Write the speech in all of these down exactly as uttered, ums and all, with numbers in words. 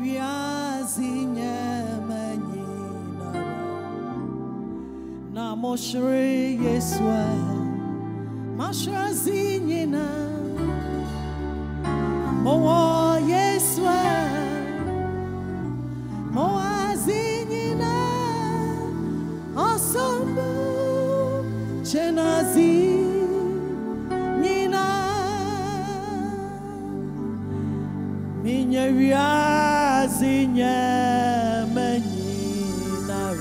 wiazi nyemanyina na moshre Yeswa mashrazi nyina mo Yeswa moazi nyina asombu chenazi Minya wiazi nyemanyina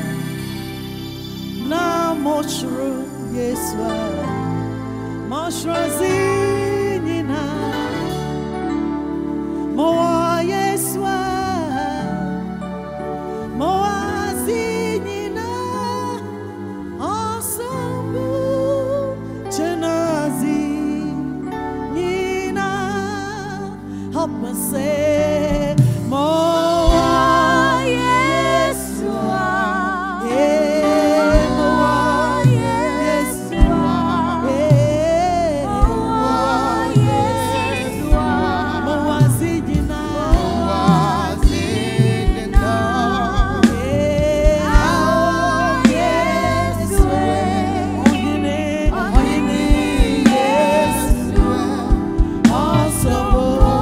na moshru Yeswa moshrazi nyina moa Yeswa moazi nyina asambu chenazi nyina help me say moa Yeswa yeah moa Yeswa yeah moa Yeswa moa zidina moa zidina yeah Yeswa oyine oyine Yeswa also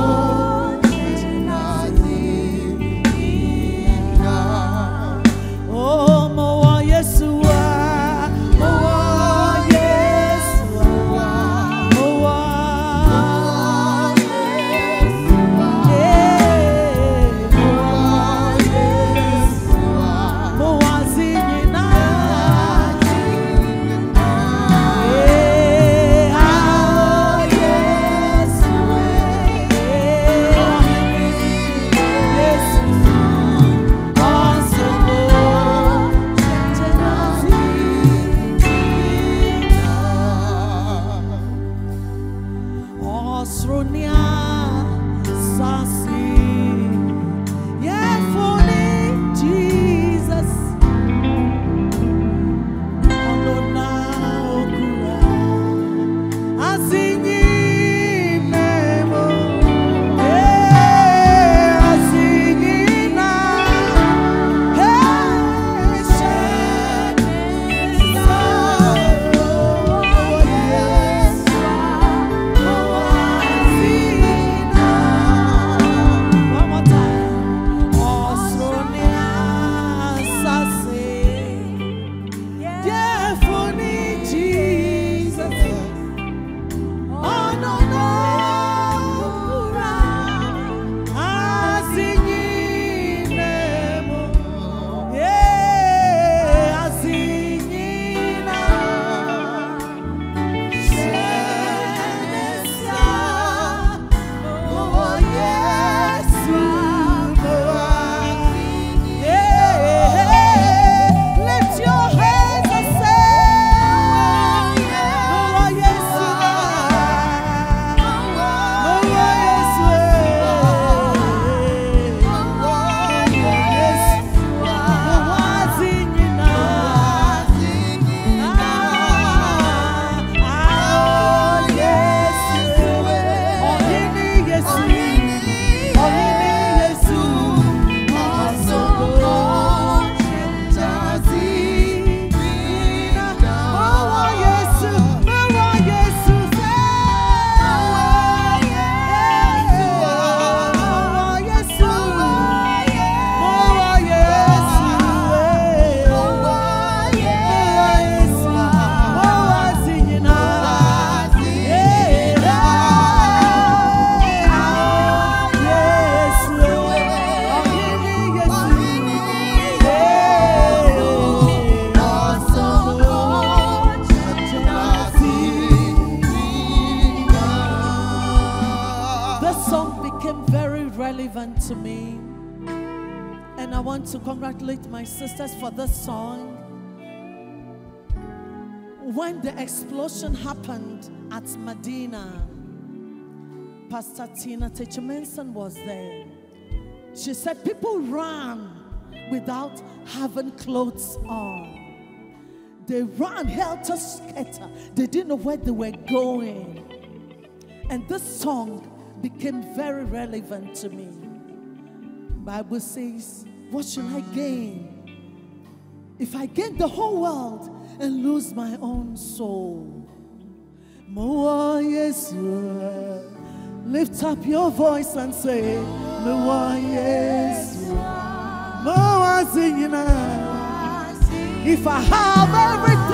to me, and I want to congratulate my sisters for this song. When the explosion happened at Medina, Pastor Tina Techimenson was there. She said people ran without having clothes on. They ran helter-skelter. They didn't know where they were going. And this song became very relevant to me. Bible says, what shall I gain if I gain the whole world and lose my own soul? Moa Yesu. Lift up your voice and say, Moa Yesu. Moa Zingina. If I have everything